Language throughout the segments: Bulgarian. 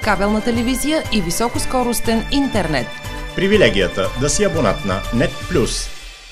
кабелна телевизия и високоскоростен интернет. Привилегията да си абонат на NET+.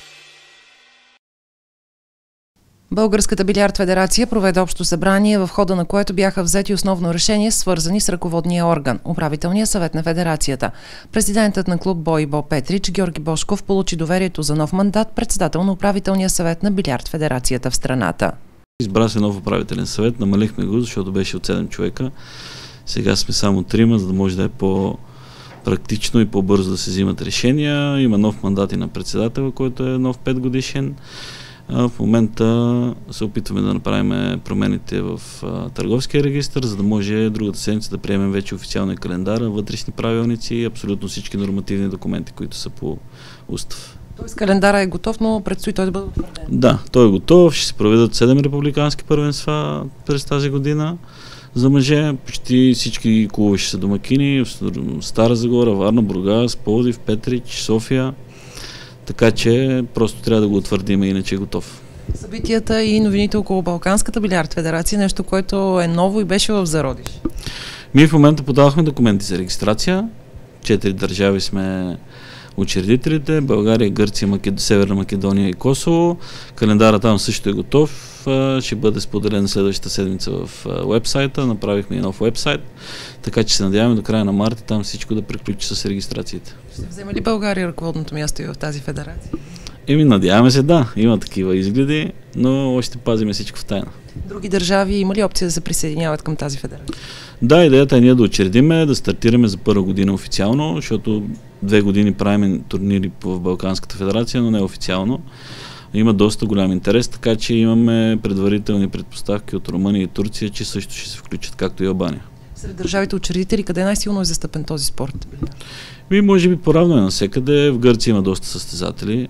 Българската билярд федерация проведе общо събрание, в хода на което бяха взети основно решения, свързани с ръководния орган – Управителния съвет на федерацията. Президентът на клуб БОИБО Петрич Георги Божков получи доверието за нов мандат председател на Управителния съвет на билярд федерацията в страната. Избра се нов управителен съвет, намалихме го, защото беше от 7 човека. Сега сме само 3, за да може да е по-практично и по-бързо да се взимат решения. Има нов мандат и на председателя, който е нов 5 годишен. В момента се опитваме да направим промените в търговския регистър, за да може другата седмица да приемем вече официалния календар, вътрешни правилници и абсолютно всички нормативни документи, които са по устав. Тоест календара е готов, но предстои той да бъде утвърден. Да, той е готов. Ще се проведат 7 републикански първенства през тази година. За мъже почти всички клубове ще са домакини. Стара Загора, Варна, Бургас, Пловдив, Петрич, София. Така че просто трябва да го утвърдим, иначе е готов. Събитията и новините около Балканската билярд федерация, нещо, което е ново и беше в зародиш. Ние в момента подавахме документи за регистрация. 4 държави сме учредителите: България, Гърция, Северна Македония и Косово. Календара там също е готов. Ще бъде споделен следващата седмица в уебсайта. Направихме и нов уебсайт, така че се надяваме до края на март там всичко да приключи с регистрациите. Ще вземе ли България ръководното място и в тази федерация? Надяваме се, да. Има такива изгледи, но още пазиме всичко в тайна. Други държави има ли опция да се присъединяват към тази федерация? Да, идеята е ние да учредиме, да стартираме за първа година официално, защото 2 години правим турнири в Балканската федерация, но не официално. Има доста голям интерес, така че имаме предварителни предпоставки от Румъния и Турция, че също ще се включат, както и Албания. Сред държавите учредители, къде най-силно е застъпен този спорт? Може би по-равно е навсекъде. В Гърция има доста състезатели.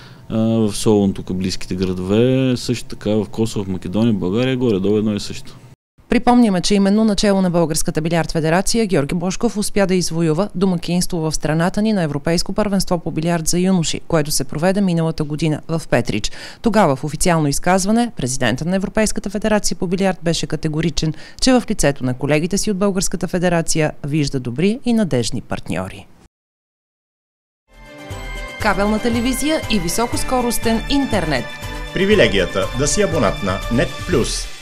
В Солун, тук близките градове, също така в Косово, в Македония, България, горе-долу едно и също. Припомняме, че именно начело на Българската билярд федерация Георги Божков успя да извоюва домакинство в страната ни на Европейско първенство по билярд за юноши, което се проведе миналата година в Петрич. Тогава в официално изказване президентът на Европейската федерация по билярд беше категоричен, че в лицето на колегите си от Българската федерация вижда добри и надежни партньори. Кабелна телевизия и високоскоростен интернет. Привилегията да си абонат на NET+.